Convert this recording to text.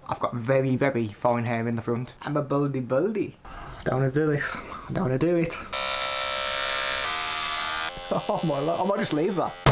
I've got very, very fine hair in the front. I'm a baldy baldy. Don't want to do this. I don't want to do it. Oh my lord, I might just leave that.